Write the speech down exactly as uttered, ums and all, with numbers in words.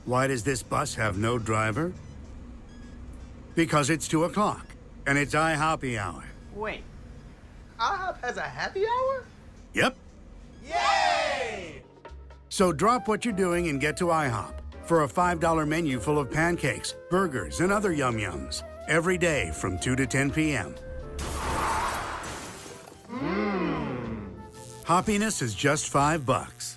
Why does this bus have no driver? Because it's two o'clock, and it's IHOP hour. Wait, Ihop has a happy hour? Yep. Yay! So drop what you're doing and get to IHOP for a five dollar menu full of pancakes, burgers, and other yum-yums every day from two to ten p m Mmm. Hoppiness is just five bucks.